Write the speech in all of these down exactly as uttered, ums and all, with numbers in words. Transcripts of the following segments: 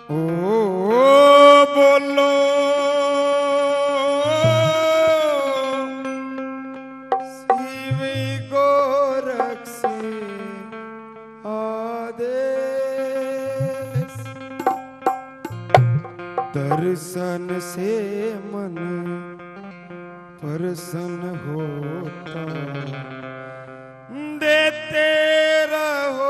ओ बोलो शिव गोरक्ष आदेश। दर्शन से मन प्रसन्न होता, देते रहो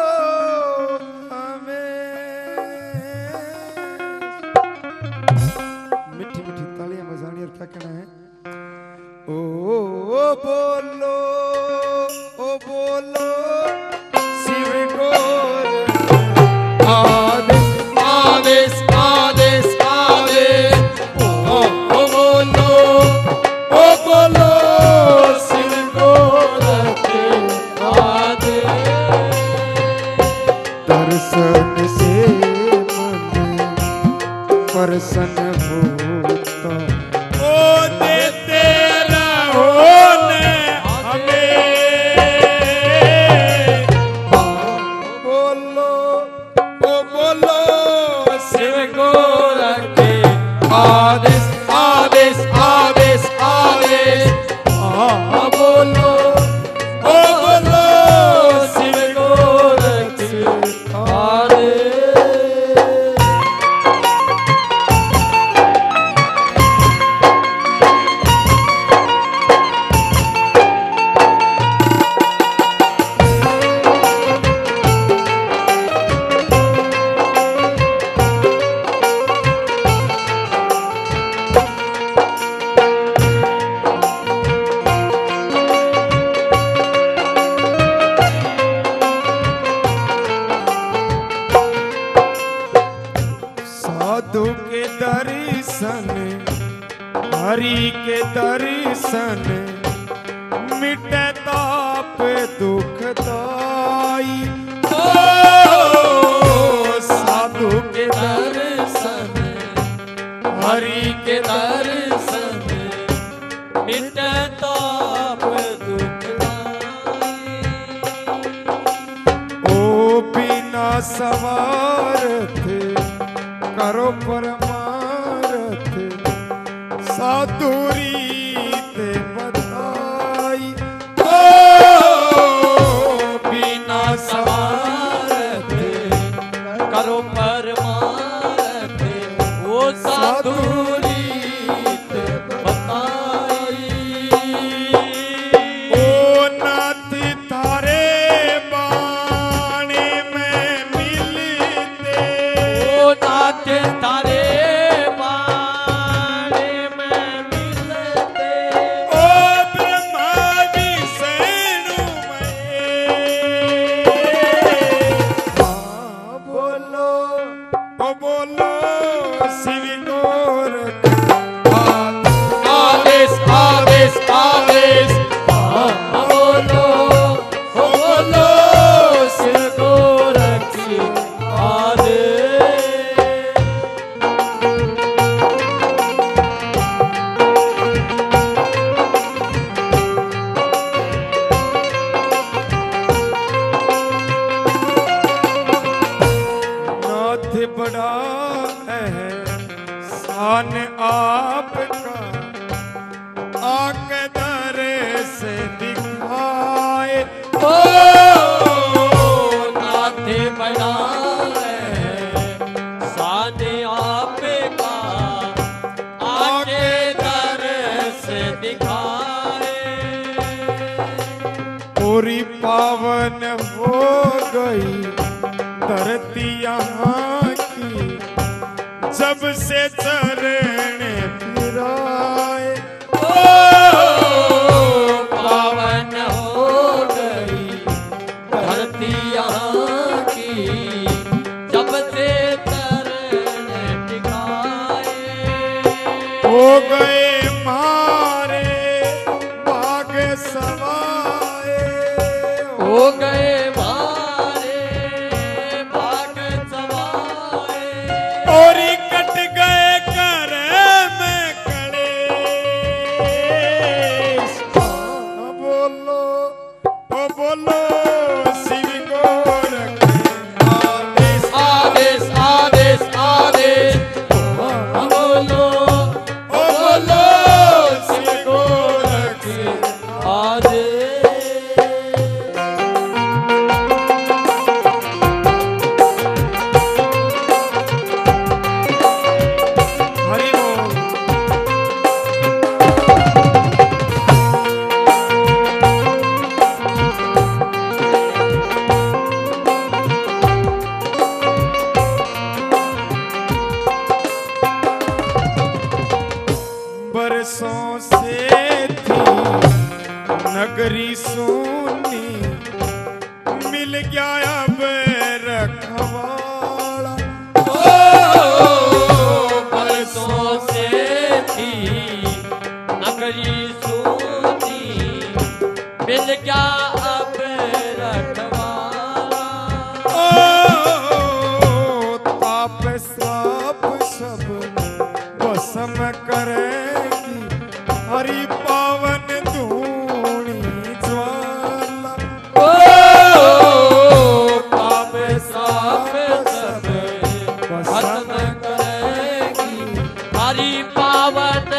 क्या कहना है। ओ, ओ बोलो ओ बोलो शिव गोरक्ष आदेश आदेश आदेश आदेश। ओ, ओ बोलो ओ बोलो शिव गोरक्ष आदेश। दर्शन से मन प्रसन्न होता, आदेश आदेश आदेश आदेश। आ बोलो ओ बोलो शिव गोरक्ष आदेश। साधु के दर्शन हरि के दर्शन, मिटे ताप दुखदाई। ओ साधु के दर्शन हरि के दर्शन, मिटे ताप दुखदाई। ओ बिना सवार थे करो परमारथ, साधुरी ते बताई। ओ बिना सवारथ करो परमारथ, वो साधुरी ते बताई। ओ नाथ थारे बाणे में मिलते, ओ नाथ तारे बाणे में मिलते। ओ ब्रह्मा विष्णु महेश। हाँ बोलो ओ बोलो शिव गोरक्ष आदेश आदेश आदेश। हाँ बोलो ओ बोलो शिव गोरक्ष आदेश। नाथ बड़ा है शान आपका, आके दर से दिखाए। ओ नाथ बड़ा है शान आपका, आके दर से दिखाए। पूरी पावन हो गई धरती यहाँ की, जब से चरण फिराए। ओ पावन हो गई धरती यहाँ की, जब से चरण टिकाए। हो गए मारे भाग सवाए, हो गए मारे भाग सवाए। और कट गए कर में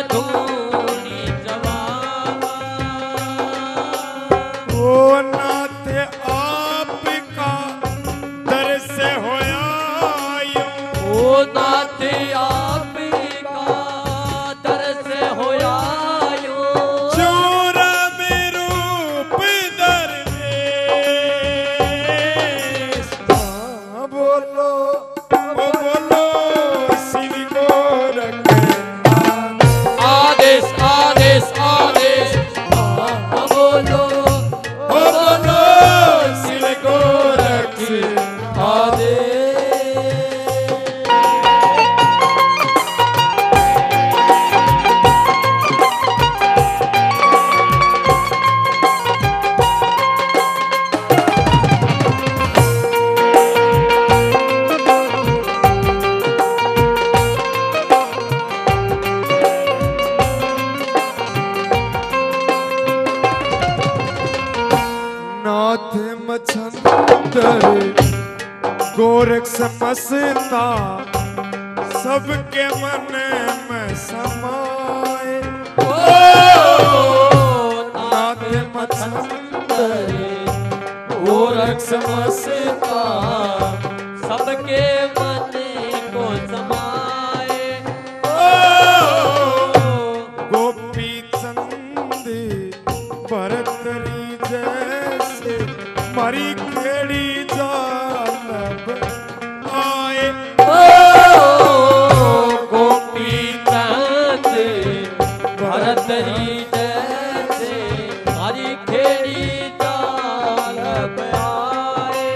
धूनी जवावा ओ नाथ आपका दर से होया यूं ओ नाथ आपका दर से होया यूं चूरा में रूप दरवेश हाँ बोलो ओ बोलो शिव गोरख आदेश आदेश आदेश हाँ बोलो ओ बोलो शिव गोरख आदेश नाथ मछंदर गोरख समसता सबके मन में समाए नाथ मछंदर गोरख समसता सबके मन को समाए गोपी चंद भरतरी जैसे मरी खेड़ी जालब आए गोपी चंद भरतरी जैसे हरी खेड़ी जालब आए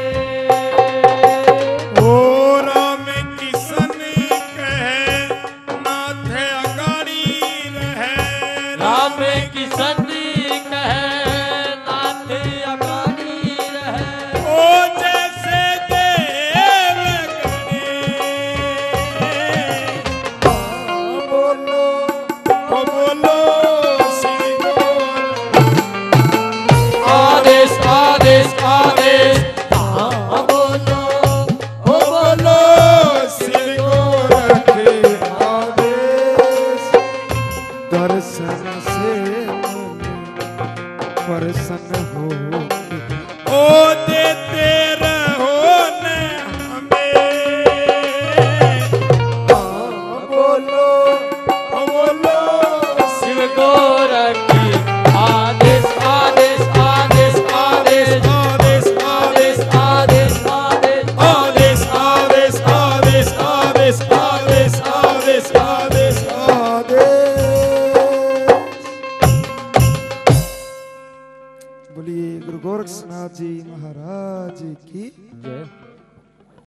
ओ राम किसन कहे नाथ अगाड़ी रहे राम किसन कहे नाथ अगाड़ी रहे ओ जैसे देव गणेश बोलो ओ बोलो शिव गोरख आदेश आदेश आदेश हाँ बोलो ओ बोलो शिव गोरख आदेश दर्शन से मन प्रसन्न हो ओ देते रहो न हमें हाँ बोलो ओ बोलो शिव गोरख आदेश आदेश आदेश आदेश आदेश आदेश आदेश आदेश आदेश आदेश आदेश आदेश आदेश आदेश आदेश आदेश बोलिए गुरु गोरक्षनाथ जी महाराज की जय